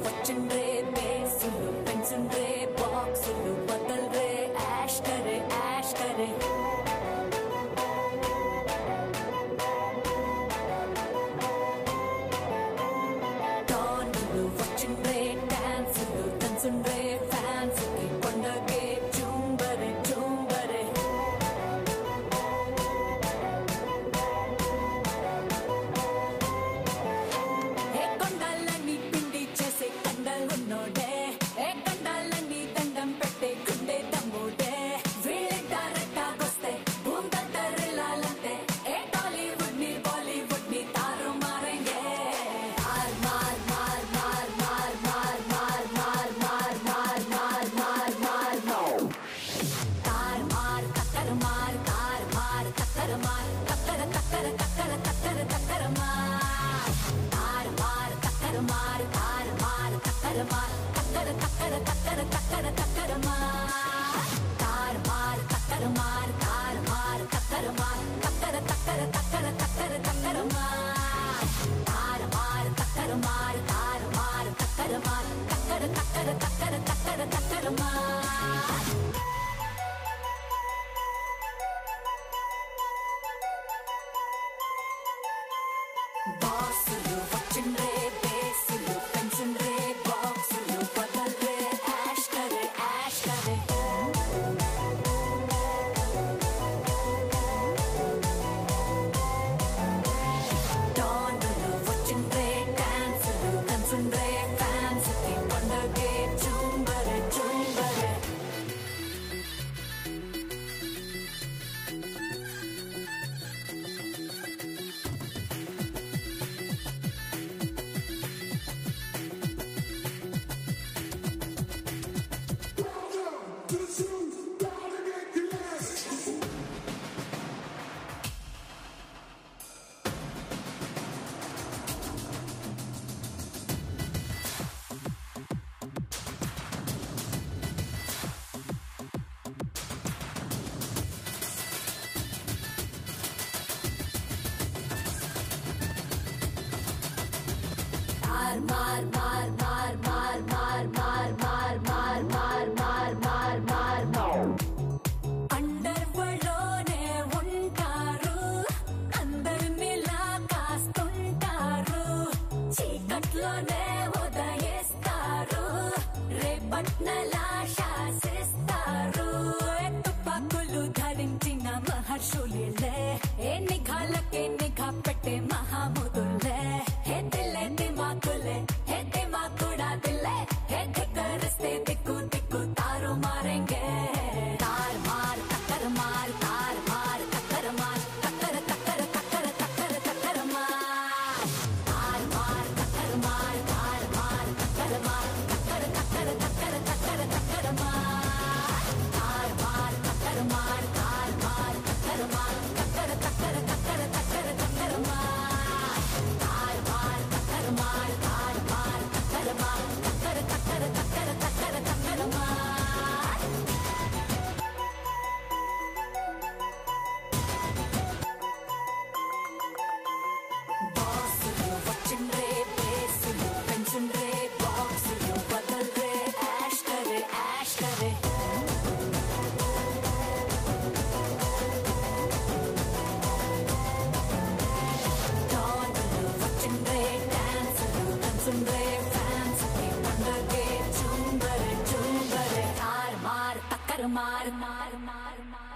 వచ్చిండ్రే బేసులు పెన్సుండ్రే బాక్సులు బదల్రే యాష్ కరే టాన్లు వచ్చిండ్రే డాన్సులు దంసుండ్రే ఫ్యాన్స్ కి పండగే జూంబరే ఏ కొండలన్నీ పిండి చేసే కండలున్నోడే ఏ కండాలన్నీ దండం పెట్టే గుండె తమ్ముడే వీళ్ళిద్దరెట్టాగొస్తే భూంతరిల్లాలంటే ఏ టాలీవుడ్ ని బాలీవుడ్ ని తారు మారేంగే మార్ మార్ మార్ మార్ మార్ మార్ మార్ మార్ మార్ మార్ మార్ మార్ మార్ तार मार टक्कर मार तार मार टक्कर मार टक्कर टक्कर टक्कर टक्कर टक्कर मार तार मार टक्कर मार तार मार टक्कर मार टक्कर टक्कर टक्कर टक्कर टक्कर मार तार मार टक्कर मार तार मार टक्कर मार टक्कर टक्कर टक्कर टक्कर टक्कर मार तार मार टक्कर मार तार मार टक्कर मार टक्कर टक्कर टक्कर टक्कर टक्कर मार బాసులు వచ్చిండ్రే బేసులు పెన్సుండ్రే బాక్సులు బదల్రే యాష్ కరే డాన్లు వచ్చిండ్రే డాన్సులు దంసుండ్రే ఫ్యాన్స్ కి పండగే జూంబరే मार मार मार मार मार मार मार मार मार मार मार मार मार అండర్వలోనే ఉంటారు అందరినిలా కాస్తుంటారు చీకట్లోనే ఉదయిస్తారు రేపట్నలా శాసిస్తారు తుపాకులు ధరించిన మహర్షులే ఏ నిఘాలకే నిఘా పెట్టే మహాముదులే हे दिले दिमाकुले हे दिमाकुड़ा दिले हे धिक्करिस्ते दिक्कु दिक्कु तारू मारेंगे तार मार टक्कर मार तार मार टक्कर मार टक्कर टक्कर टक्कर टक्कर टक्कर मार तार मार टक्कर मार तार मार टक्कर मार टक्कर टक्कर टक्कर टक्कर टक्कर मार तार मार टक्कर मार तार मार टक्कर मार टक्कर टक्कर टक्कर टक्कर टक्कर मार तार मार टक्कर मार तार मार टक्कर मार टक्कर टक्कर टक्कर टक्कर टक्कर मार బాసులు వచ్చిండ్రే బేసులు పెన్సుండ్రే బాక్సులు బదల్రే యాష్ కరే డాన్లు వచ్చిండ్రే డాన్సులు దంసుండ్రే ఫ్యాన్స్ కి పండగే జూంబరే तार मार टक्कर मार मार मार मार